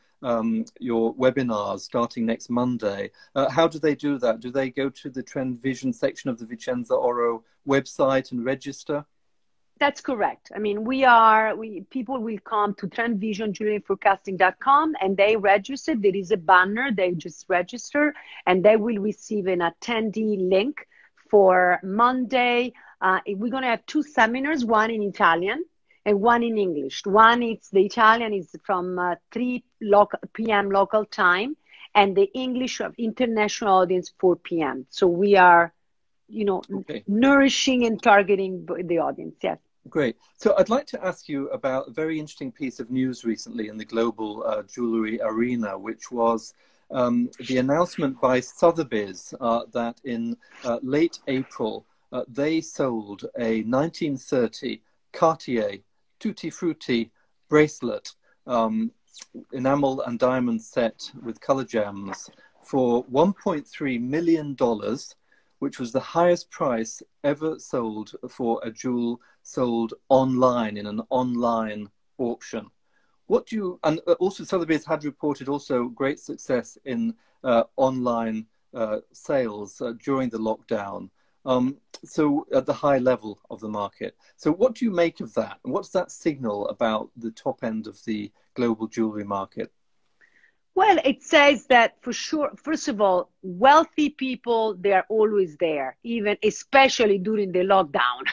Speaker 1: webinars starting next Monday, how do they do that? Do they go to the Trend Vision section of the Vicenza Oro website and register?
Speaker 2: That's correct. I mean, people will come to trendvisionjewelryforecasting.com and they register. There is a banner. They just register and they will receive an attendee link for Monday. We're going to have 2 seminars, one in Italian and one in English. The Italian is from 3 p.m. local time, and the English of international audience 4 p.m. So we are, you know, nourishing and targeting the audience. Yes.
Speaker 1: Great. So I'd like to ask you about a very interesting piece of news recently in the global jewelry arena, which was the announcement by Sotheby's that in late April, they sold a 1930 Cartier Tutti Frutti bracelet, enamel and diamond set with color gems for $1.3 million, which was the highest price ever sold for a jewel sold online in an online auction. And also Sotheby's had reported also great success in online sales during the lockdown. So at the high level of the market. So what do you make of that? And what does that signal about the top end of the global jewelry market?
Speaker 2: Well, it says that for sure, first of all, wealthy people, they are always there, even especially during the lockdown,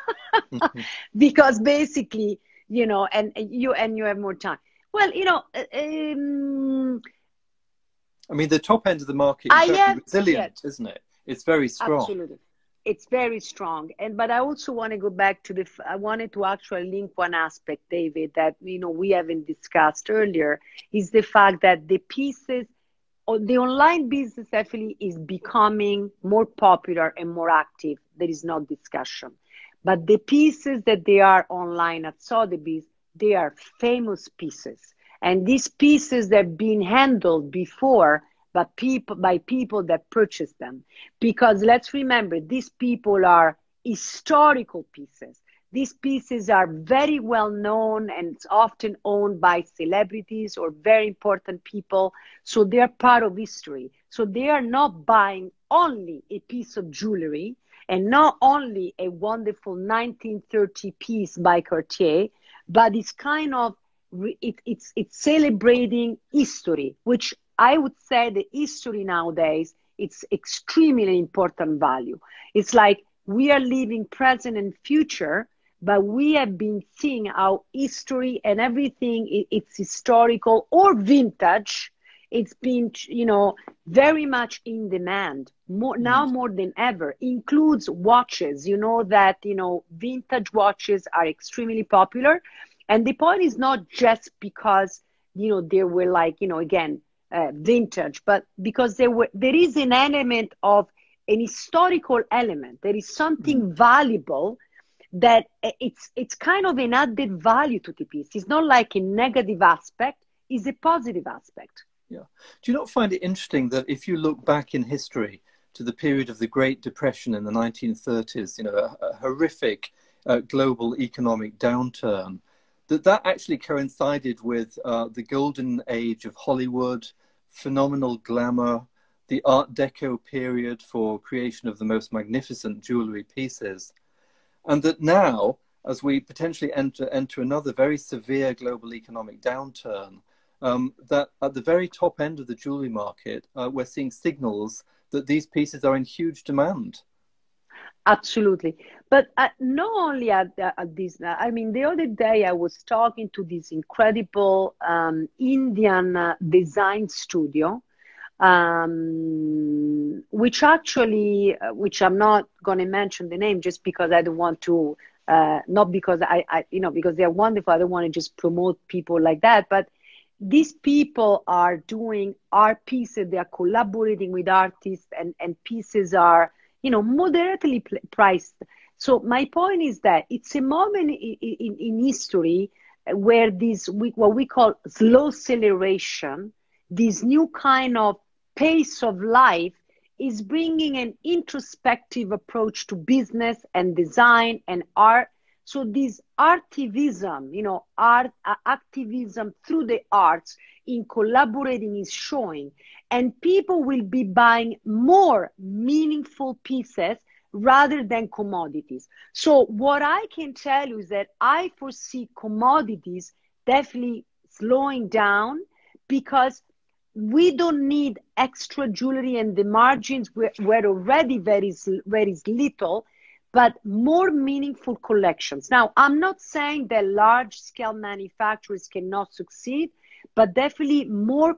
Speaker 2: because basically, you know, and you have more time. Well, you know,
Speaker 1: I mean, the top end of the market is very resilient, isn't it? It's very strong.
Speaker 2: Absolutely. It's very strong. But I also want to go back to I wanted to actually link one aspect, David, that, we haven't discussed earlier, is the fact that the pieces, the online business definitely is becoming more popular and more active. There is no discussion. But the pieces that they are online at Sotheby's, they are famous pieces. And these pieces that have been handled before by people that purchase them. Because let's remember, these people are historical pieces. These pieces are very well known and it's often owned by celebrities or very important people. So they're part of history. So they are not buying only a piece of jewelry and not only a wonderful 1930 piece by Cartier, but it's kind of, it's celebrating history, which I would say the history nowadays, it's extremely important value. It's like we are living present and future, but we have been seeing how history and everything, it's historical or vintage. It's been, very much in demand now more than ever. Includes watches. You know that, vintage watches are extremely popular. And the point is not just because, they were like, again, vintage, but because there is an element of an historical element. There is something valuable that it's kind of an added value to the piece. It's not like a negative aspect, it's a positive aspect.
Speaker 1: Yeah. Do you not find it interesting that if you look back in history to the period of the Great Depression in the 1930s, a horrific global economic downturn, that actually coincided with the golden age of Hollywood, phenomenal glamour, the Art Deco period for creation of the most magnificent jewelry pieces, and that now, as we potentially enter another very severe global economic downturn, that at the very top end of the jewelry market, we're seeing signals that these pieces are in huge demand.
Speaker 2: Absolutely. But not only at this, I mean, the other day I was talking to this incredible Indian design studio, which I'm not going to mention the name just because I don't want to, not because because they're wonderful. I don't want to just promote people like that. But these people are doing art pieces. They are collaborating with artists and pieces are, moderately priced. So my point is that it's a moment in history where what we call slow acceleration, this new kind of pace of life is bringing an introspective approach to business and design and art. So this artivism, activism through the arts in collaborating is showing. And people will be buying more meaningful pieces rather than commodities. So what I can tell you is that I foresee commodities definitely slowing down because we don't need extra jewelry and the margins were already very, very little, but more meaningful collections. Now, I'm not saying that large scale manufacturers cannot succeed, but definitely more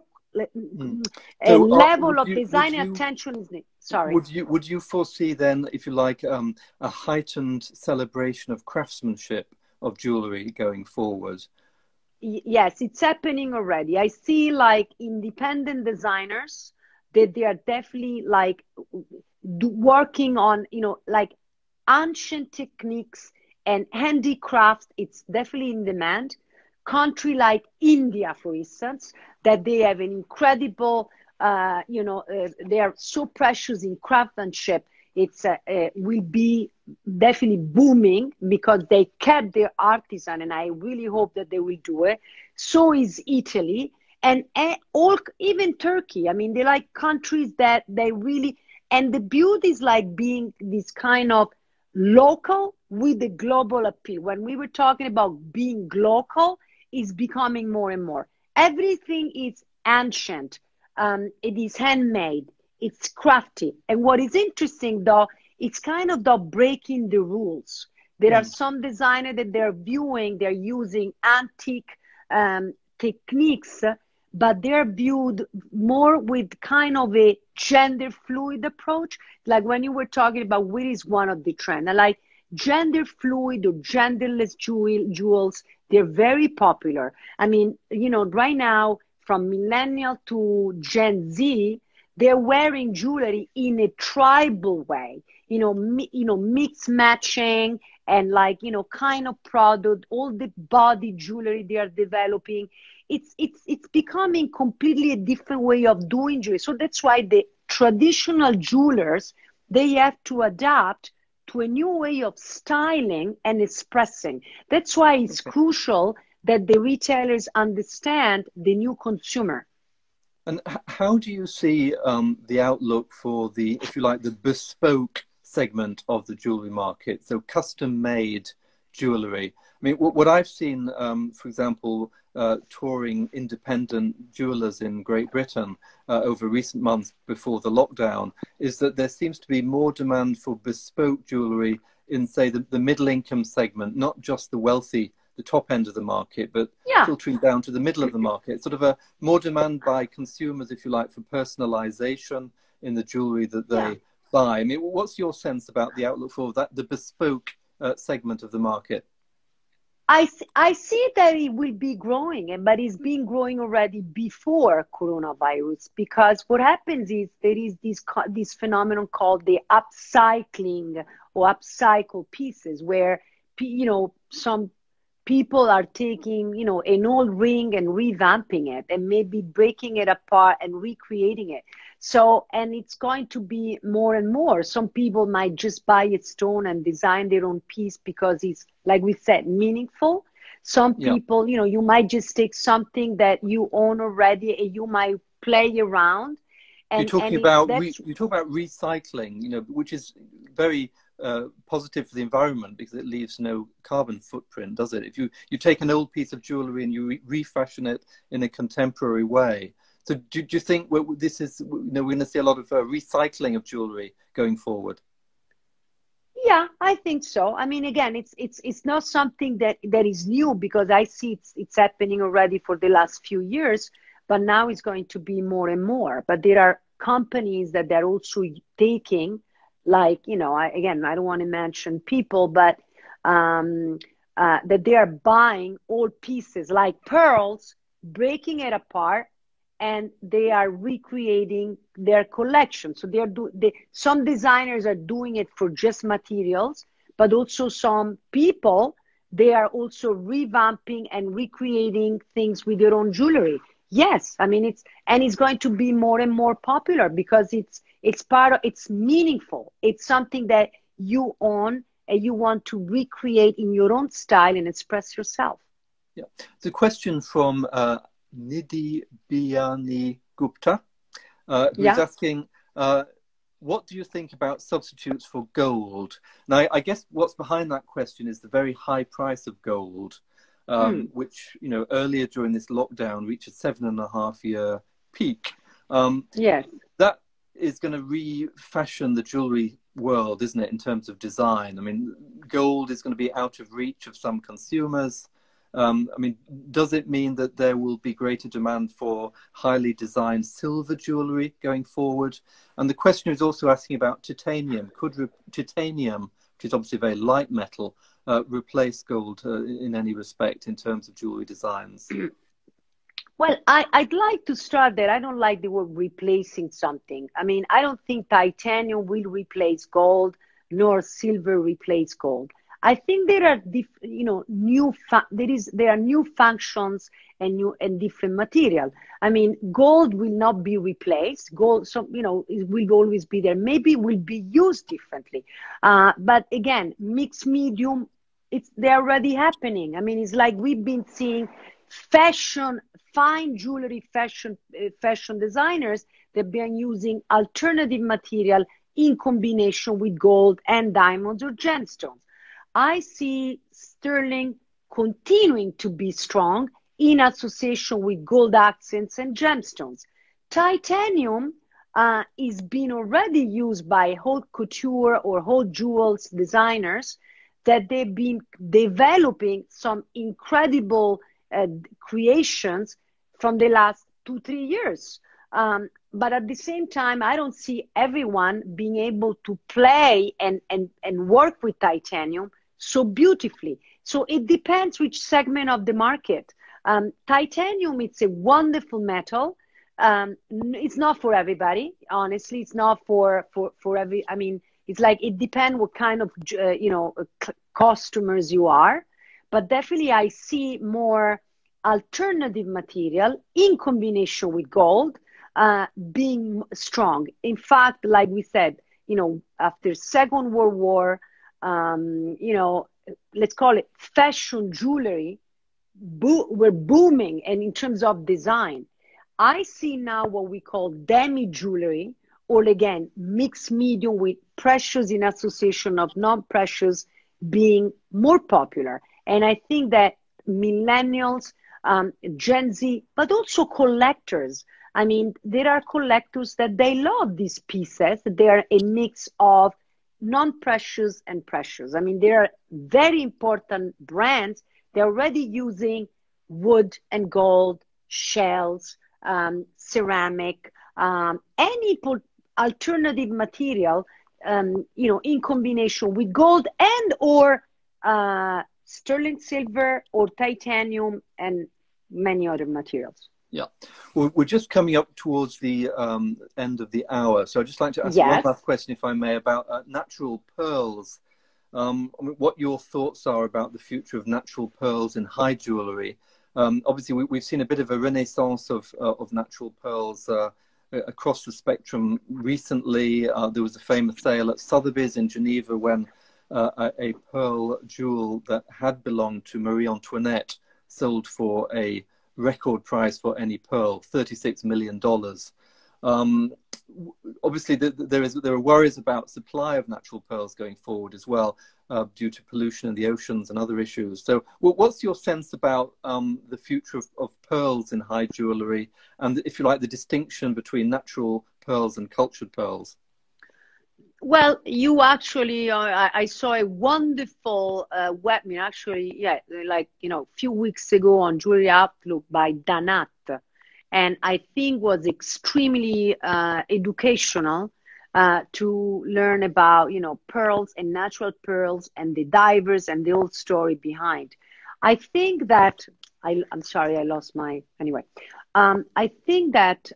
Speaker 2: a level of design attention is needed. Sorry.
Speaker 1: Would you foresee then, if you like, a heightened celebration of craftsmanship of jewelry going forward?
Speaker 2: Yes, it's happening already. I see like independent designers that they are definitely like working on, like ancient techniques and handicrafts. It's definitely in demand. Country like India, for instance, that they have an incredible, they are so precious in craftsmanship. It's will be definitely booming because they kept their artisan, and I really hope that they will do it. So is Italy and even Turkey. I mean, they like countries that they really, and the beauty is like being this kind of local with the global appeal. When we were talking about being local, is becoming more and more. Everything is ancient. It is handmade. It's crafty. And what is interesting, though, it's kind of breaking the rules. There are some designers that they're using antique techniques, but they're viewed more with kind of a gender fluid approach. Like when you were talking about what is one of the trends, like gender fluid or genderless jewels, they're very popular. I mean, you know, right now from millennial to Gen Z, they're wearing jewelry in a tribal way, you know, mix matching and like, you know, kind of product, all the body jewelry they are developing. It's becoming completely a different way of doing jewelry. So that's why the traditional jewelers, they have to adapt to a new way of styling and expressing. That's why it's crucial that the retailers understand the new consumer.
Speaker 1: And how do you see the outlook for the, if you like, the bespoke segment of the jewelry market? So custom-made jewelry. I mean, what I've seen, for example, touring independent jewelers in Great Britain over recent months before the lockdown, is that there seems to be more demand for bespoke jewelry in, say, the middle-income segment, not just the wealthy, the top end of the market, but filtering down to the middle of the market. Sort of a more demand by consumers, if you like, for personalization in the jewelry that they buy. I mean, what's your sense about the outlook for that, the bespoke segment of the market?
Speaker 2: I see that it will be growing, but it's been growing already before coronavirus, because what happens is there is this phenomenon called the upcycling or upcycle pieces, where, you know, some people are taking, you know, an old ring and revamping it and maybe breaking it apart and recreating it. So, and it's going to be more and more. Some people might just buy a stone and design their own piece because it's, like we said, meaningful. Some people, you know, you might just take something that you own already and you might play around. And
Speaker 1: you're talking about recycling, you know, which is very positive for the environment because it leaves no carbon footprint, does it? If you take an old piece of jewelry and you refashion it in a contemporary way. So do you think this is, you know, we're going to see a lot of recycling of jewelry going forward?
Speaker 2: Yeah, I think so. I mean, again, it's not something that is new, because I see it's happening already for the last few years, but now it's going to be more and more. But there are companies that they're also taking, like, you know, I don't want to mention people, but that they are buying old pieces like pearls, breaking it apart, and they are recreating their collection. So some designers are doing it for just materials, but also some people, they are also revamping and recreating things with their own jewelry. Yes, I mean, it's going to be more and more popular because it's meaningful. It's something that you own and you want to recreate in your own style and express yourself.
Speaker 1: Yeah, the question from Nidhi Biani Gupta, who's asking, what do you think about substitutes for gold? Now, I guess what's behind that question is the very high price of gold, which, you know, earlier during this lockdown reached a 7.5-year peak.
Speaker 2: Yes.
Speaker 1: That is going to refashion the jewelry world, isn't it, in terms of design? I mean, gold is going to be out of reach of some consumers. I mean, does it mean that there will be greater demand for highly designed silver jewelry going forward? And the question is also asking about titanium. Could titanium, which is obviously a very light metal, replace gold in any respect in terms of jewelry designs?
Speaker 2: Well, I'd like to start there. I don't like the word replacing something. I mean, I don't think titanium will replace gold, nor silver replace gold. I think there are, there are new functions and different material. I mean, gold will not be replaced. Gold, it will always be there. Maybe it will be used differently. But again, mixed medium, they're already happening. I mean, it's like we've been seeing fine jewelry fashion designers that been using alternative material in combination with gold and diamonds or gemstones. I see sterling continuing to be strong in association with gold accents and gemstones. Titanium is being already used by haute couture or haute jewels designers that they've been developing some incredible creations from the last 2, 3 years. But at the same time, I don't see everyone being able to play and work with titanium so beautifully. So it depends which segment of the market. Titanium, it's a wonderful metal. It's not for everybody, honestly. It's not for every, I mean, it's like, it depends what kind of, customers you are. But definitely I see more alternative material in combination with gold being strong. In fact, like we said, after Second World War, let's call it fashion jewelry, were booming. And in terms of design, I see now what we call demi jewelry, or again, mixed medium with precious in association of non-precious being more popular. And I think that millennials, Gen Z, but also collectors. I mean, there are collectors that they love these pieces. They are a mix of non-precious and precious. I mean, there are very important brands. They're already using wood and gold, shells, ceramic, any alternative material, in combination with gold and or sterling silver or titanium and many other materials.
Speaker 1: Yeah, well, we're just coming up towards the end of the hour, so I'd just like to ask
Speaker 2: Yes.
Speaker 1: one last question, if I may, about natural pearls. What your thoughts are about the future of natural pearls in high jewellery. Obviously, we've seen a bit of a renaissance of natural pearls across the spectrum recently. There was a famous sale at Sotheby's in Geneva when a pearl jewel that had belonged to Marie Antoinette sold for a record price for any pearl, $36 million. Obviously, there are worries about supply of natural pearls going forward as well, due to pollution in the oceans and other issues. So what's your sense about the future of pearls in high jewellery, and, if you like, the distinction between natural pearls and cultured pearls?
Speaker 2: Well, you actually, I saw a wonderful webinar, actually, yeah, like, a few weeks ago on Jewelry Outlook by Danat. And I think was extremely educational to learn about, pearls and natural pearls and the divers and the old story behind. I think that, I'm sorry, I lost my, anyway. I think that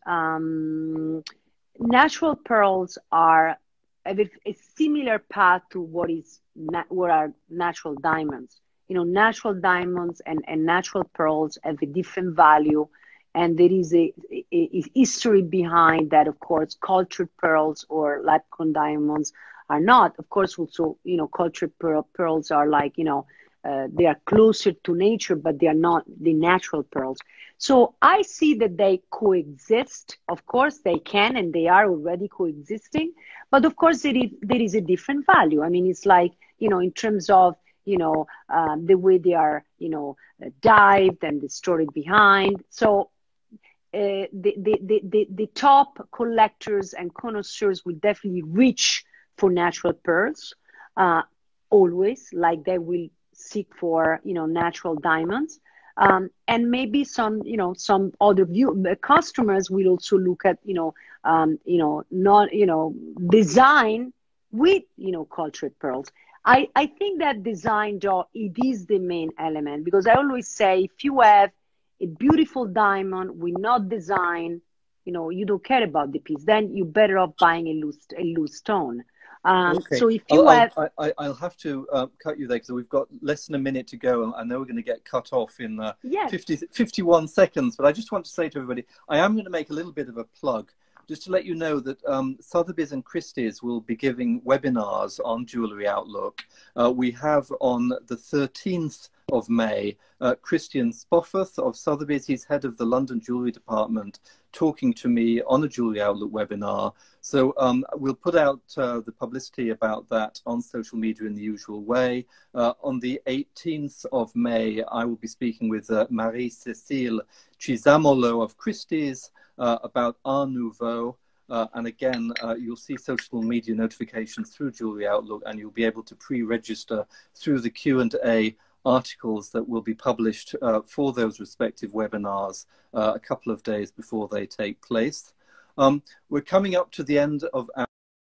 Speaker 2: natural pearls are a similar path to what are natural diamonds. Natural diamonds and natural pearls have a different value, and there is a history behind that. Of course, cultured pearls or lab-grown diamonds are not. Of course, also, cultured pearls are like, they are closer to nature, but they are not the natural pearls. So I see that they coexist. Of course, they can, and they are already coexisting. But of course, there is a different value. I mean, it's like, in terms of, the way they are, dived and the story behind. So the top collectors and connoisseurs will definitely reach for natural pearls, always, like they will seek for, natural diamonds. And maybe some other customers will also look at, design with, cultured pearls. I think that design, Joe, it is the main element, because I always say, if you have a beautiful diamond with not design, you don't care about the piece, then you're better off buying a loose stone.
Speaker 1: Okay.
Speaker 2: So if you
Speaker 1: I'll have to cut you there, because we've got less than a minute to go, and I know we're going to get cut off in 51 seconds. But I just want to say to everybody, I am going to make a little bit of a plug, just to let you know that Sotheby's and Christie's will be giving webinars on Jewellery Outlook. We have on the 13th of May, Christian Spofford of Sotheby's, he's head of the London Jewellery Department, talking to me on a Jewellery Outlook webinar. So we'll put out the publicity about that on social media in the usual way. On the 18th of May, I will be speaking with Marie-Cécile Chisamolo of Christie's about Art Nouveau. And again, you'll see social media notifications through Jewellery Outlook, and you'll be able to pre-register through the Q&A articles that will be published for those respective webinars a couple of days before they take place. We're coming up to the end of our